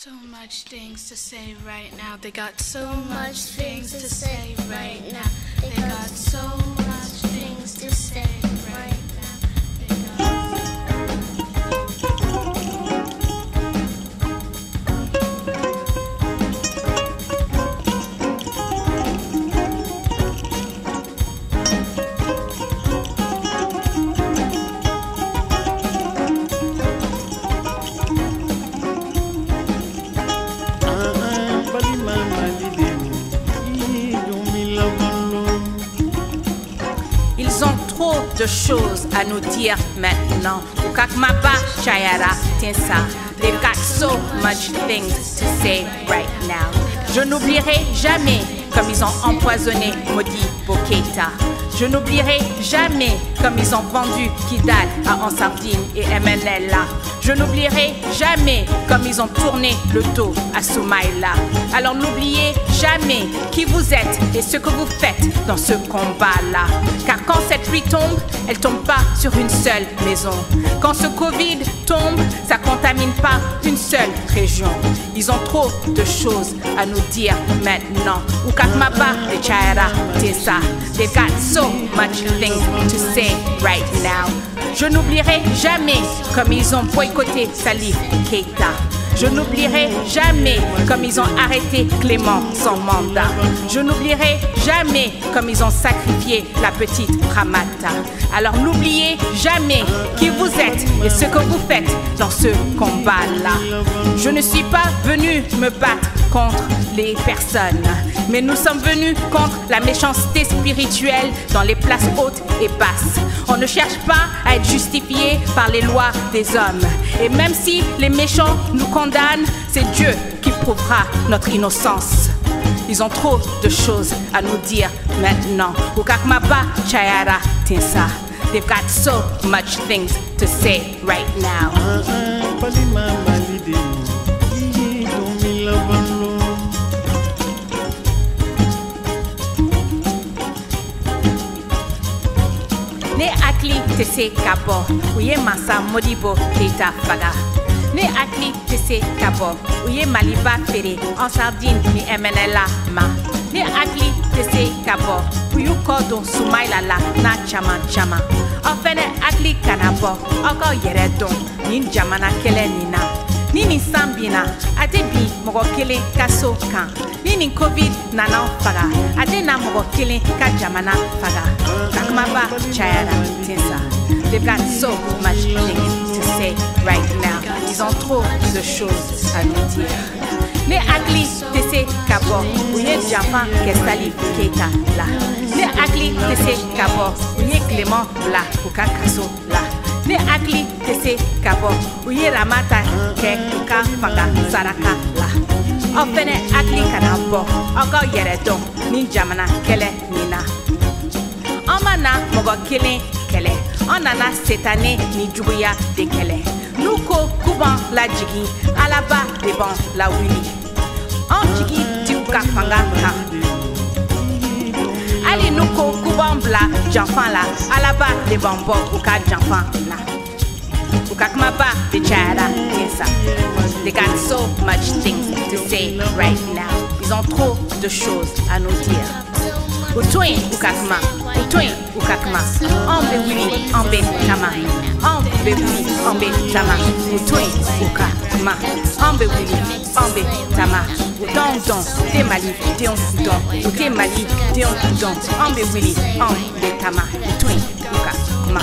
So much things to say right now. They got so much things to say right now. They got so much things to say right now. Ils ont trop de choses à nous dire maintenant. Ukakmapa Chayara Tinsa. They've got so much things to say right now. Je n'oublierai jamais comme ils ont empoisonné Modibo Keïta. Je n'oublierai jamais comme ils ont vendu Kidal à Ansardine et MNLA. Je n'oublierai jamais comme ils ont tourné le dos à Soumaïla. Alors n'oubliez jamais qui vous êtes et ce que vous faites dans ce combat-là. Car quand cette pluie tombe, elle tombe pas sur une seule maison. Quand ce Covid tombe, ça contamine pas une seule région. Ils ont trop de choses à nous dire maintenant. Ukakmaba de Chayara Tessa. They've got so much things to say right now. Je n'oublierai jamais comme ils ont boycotté Salif Keïta. Je n'oublierai jamais comme ils ont arrêté Clément sans mandat. Je n'oublierai jamais comme ils ont sacrifié la petite Ramata. Alors n'oubliez jamais qui vous êtes et ce que vous faites dans ce combat-là. Je ne suis pas venu me battre contre les personnes, mais nous sommes venus contre la méchanceté spirituelle dans les places hautes et basses. On ne cherche pas à être justifié par les lois des hommes. Et même si les méchants nous condamnent, c'est Dieu qui prouvera notre innocence. Ils ont trop de choses à nous dire maintenant. Ukakmapa Chayara Tinsa. They've got so much things to say right now. Ne akli tese kabo, uye masa Modibo Keïta faga. Ne akli tese kabo, uye maliba fere, Ansardine ni MNLA ma. Ne akli tese kabo, uyu kodo Soumaïla la na chama chama. Ofene akli kanabo, oko yeredon, nin jamana kele nina. Nini sambina, adebi mogo kele kaso kan. Nini Covid nana faga, adena mogo kele ka jamana faga. Kakmaba Chayara Tinsa. They've got so much things to say right now. Ils ont trop de choses à nous dire. Ne akli tese kabo, uye Janfan ke Salif Keïta la. Ne akli tese kabo, uye Clément la, uka kaso la. Ne akli tese kabo, uye Ramata ke uka faga saraka la. Ofene akli kanabo, oko yeredon, ni jamana kele nina. Omana mogo kele kele, onana setane ni juguya de kele. Nuko kuban la jigi, alaba de bon la wili. On jigi ti uka fanga ka. Ali nuko kuban bla Janfan la, alaba de bon bo uka Janfan la. Ukakmaba de Chayara Tinsa. They got so much things to say right now. Ils ont trop de choses à nous dire. Utoin ukakma, utoin ukakma. Ambe wili, ambe tama. Ambe wili, ambe tama. Utoin ukakma. Ambe wili, ambe tama. Udon don, te mali, te on don. Ute mali, te on don. Ambe wili, ambe tama. Utoin ukakma.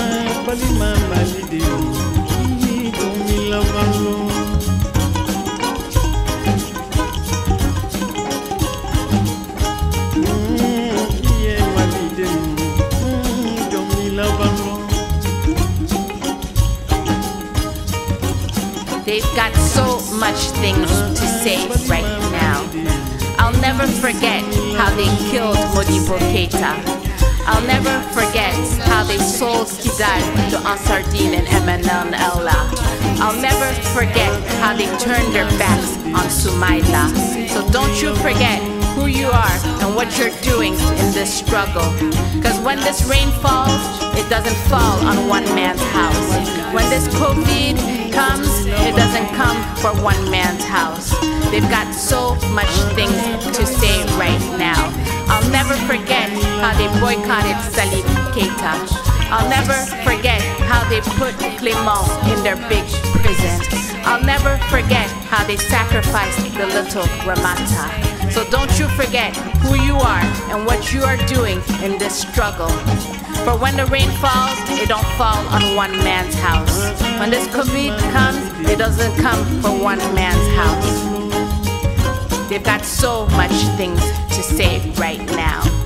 They've got so much things to say right now. I'll never forget how they killed Modibo Keïta. I'll never forget how they sold Kidal to Ansardine and MNLA. I'll never forget how they turned their backs on Soumaïla. So don't you forget who you are and what you're doing in this struggle. Because when this rain falls, it doesn't fall on one man's house. When this COVID comes, it doesn't come for one man's house. house. They've got so much things to say right now. I'll never forget how they boycotted Salif Keita. I'll never forget how they put Clément in their big prison. I'll never forget how they sacrificed the little Ramata. So don't you forget who you are and what you are doing in this struggle. For when the rain falls, it don't fall on one man's house. When this COVID comes, it doesn't come for one man's house. They've got so much things to say right now.